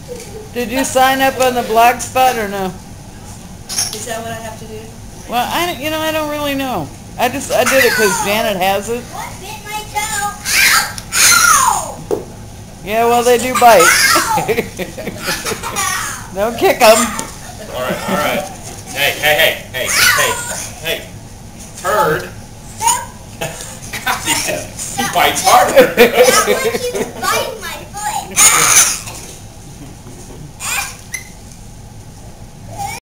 Did you sign up on the blog spot or no? Is that what I have to do? Well, I don't really know. I did it because Janet has it. What bit my toe? Ow! Ow! Yeah, well, they do bite. Don't kick them. All right. Hey. Turd. God, he bites harder. That one keeps biting